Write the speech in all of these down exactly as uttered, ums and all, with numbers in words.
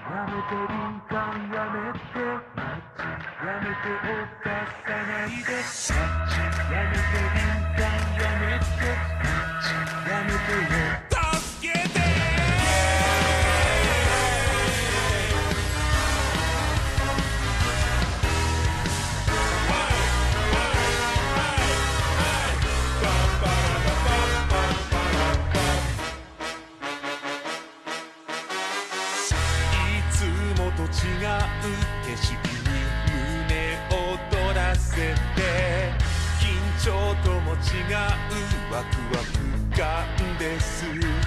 やめて敏感やめてマジやめて犯さないでマジやめて敏感やめてマジやめてよ助けて違う景色に胸躍らせて緊張とも違うワクワク感です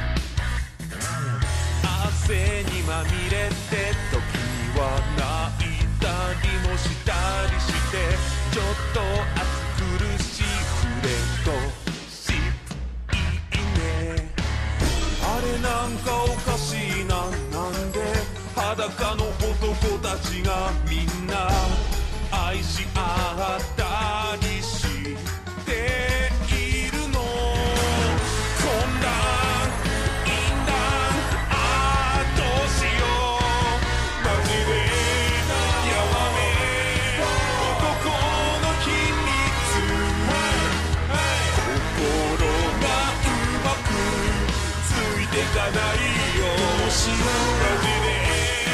汗にまみれて時には泣いたりもしたりしてちょっと暑苦しいフレンドシップいいねあれなんかおかしいななんで裸の男たちがみんな愛し合ったりしているの混乱淫乱ああどうしようマジでやばめ男の秘密心がうまくついてかないよどうしようマジで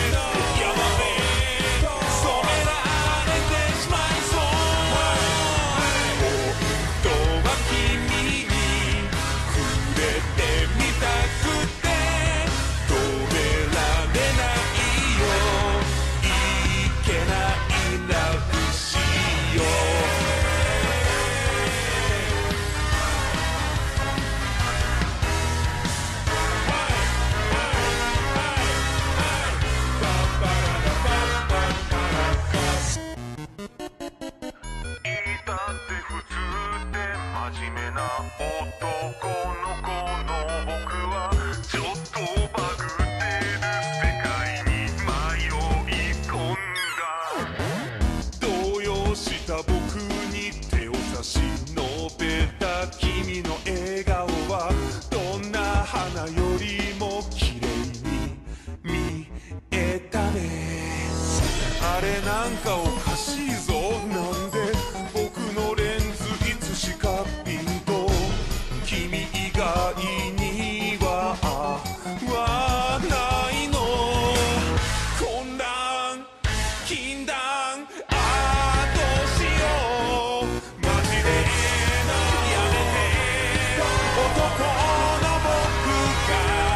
真面目な男の子の僕はちょっとバグってる世界に迷い込んだ動揺した僕に手を差し伸べた君の笑顔はどんな花よりも綺麗に見えたねあれなんかおかしいぞなんで僕のレンズいつしかピンと君以外にははないの混乱禁断ああどうしようマジでやめて男の僕が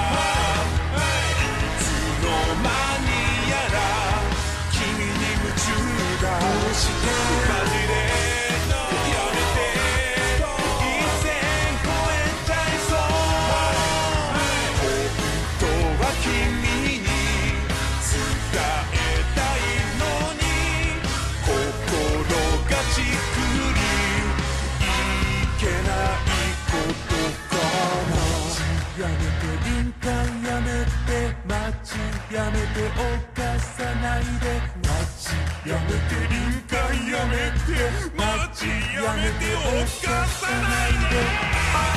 いつの間にやら君に夢中だどうしてマジでやめて敏感やめてマジやめて犯さないでマジやめて敏感やめてマジやめて犯さないで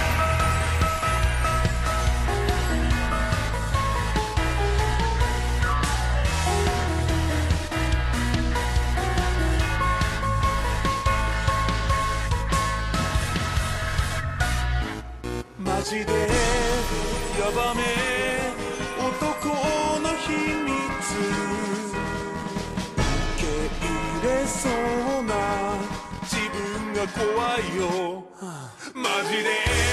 マジでヤバめ男の秘密受け入れそうな自分が怖いよマジで